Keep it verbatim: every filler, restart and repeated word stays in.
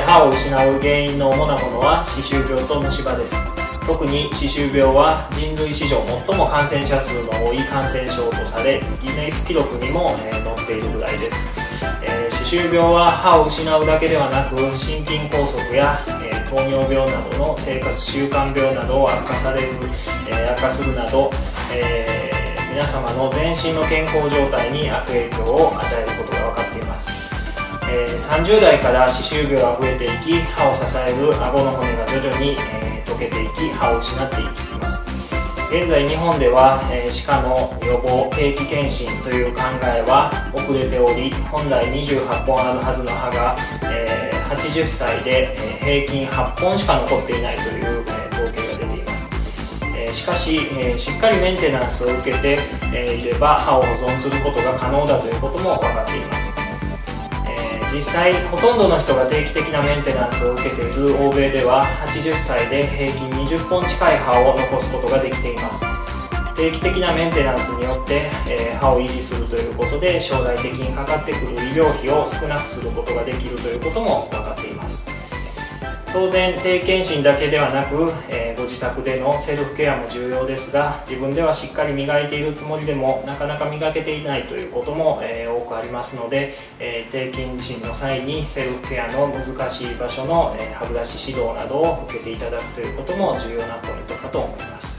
歯を失う原因の主なものは歯周病と虫歯です。特に歯周病は人類史上最も感染者数の多い感染症とされ、ギネス記録にも、えー、載っているぐらいです。えー、歯周病は歯を失うだけではなく、心筋梗塞や、えー、糖尿病などの生活習慣病などを悪化される、えー、悪化するなど、えー、皆様の全身の健康状態に悪影響を与えることが分かっています。えー、さんじゅう代から歯周病が増えていき、歯を支える顎の骨が徐々に、えー、溶けていき、歯を失っていきます。現在日本では、えー、歯科の予防定期検診という考えは遅れており、本来にじゅうはっぽんあるはずの歯が、えー、はちじゅっさいで、えー、平均はっぽんしか残っていないという、えー、統計が出ています。えー、しかし、えー、しっかりメンテナンスを受けて、えー、いれば歯を保存することが可能だということも分かっています。実際ほとんどの人が定期的なメンテナンスを受けている欧米では、はちじゅっさいで平均にじゅっぽん近い歯を残すことができています。定期的なメンテナンスによって、えー、歯を維持するということで、将来的にかかってくる医療費を少なくすることができるということも分かっています。当然定期検診だけではなく、えー、ご自宅でのセルフケアも重要ですが、自分ではしっかり磨いているつもりでもなかなか磨けていないということも、えー、多くありますので、えー、定期検診の際にセルフケアの難しい場所の、えー、歯ブラシ指導などを受けていただくということも重要なポイントかと思います。